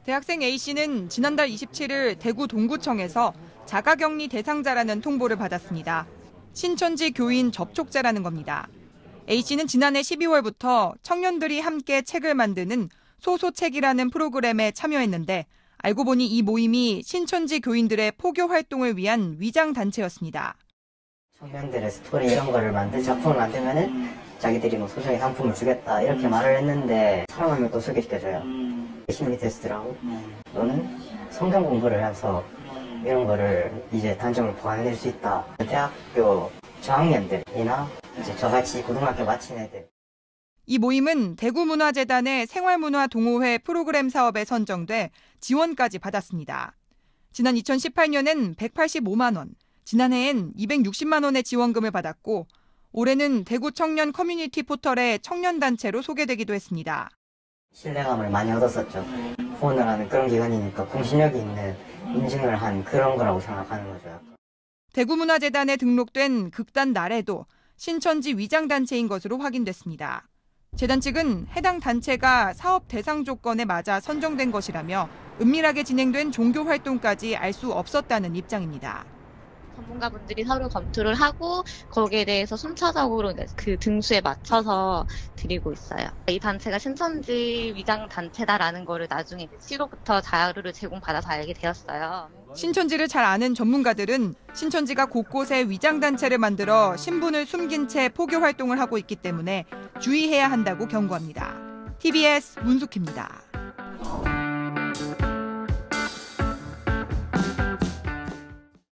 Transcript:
대학생 A씨는 지난달 27일 대구 동구청에서 자가격리 대상자라는 통보를 받았습니다. 신천지 교인 접촉자라는 겁니다. A씨는 지난해 12월부터 청년들이 함께 책을 만드는 소소책이라는 프로그램에 참여했는데 알고 보니 이 모임이 신천지 교인들의 포교 활동을 위한 위장 단체였습니다. 청년들의 스토리 이런 거를 작품을 만들면은 자기들이 뭐 소정의 상품을 주겠다 이렇게 말을 했는데 사람 한 명 또 소개시켜줘요. 심리 테스트라고 너는 성경 공부를 해서 이런 거를 이제 단점을 보완해낼 수 있다. 대학교 저학년들이나 이제 저같이 고등학교 마친 애들. 이 모임은 대구문화재단의 생활문화동호회 프로그램 사업에 선정돼 지원까지 받았습니다. 지난 2018년엔 185만 원, 지난해엔 260만 원의 지원금을 받았고 올해는 대구 청년 커뮤니티 포털의 청년단체로 소개되기도 했습니다. 신뢰감을 많이 얻었었죠. 후원을 하는 그런 기관이니까 공신력이 있는 인증을 한 그런 거라고 생각하는 거죠. 대구문화재단에 등록된 극단 나래도 신천지 위장단체인 것으로 확인됐습니다. 재단 측은 해당 단체가 사업 대상 조건에 맞아 선정된 것이라며 은밀하게 진행된 종교 활동까지 알 수 없었다는 입장입니다. 전문가분들이 서로 검토를 하고 거기에 대해서 순차적으로 그 등수에 맞춰서 드리고 있어요. 이 단체가 신천지 위장단체다라는 거를 나중에 시로부터 자료를 제공받아서 알게 되었어요. 신천지를 잘 아는 전문가들은 신천지가 곳곳에 위장단체를 만들어 신분을 숨긴 채 포교 활동을 하고 있기 때문에 주의해야 한다고 경고합니다. TBS 문숙희입니다.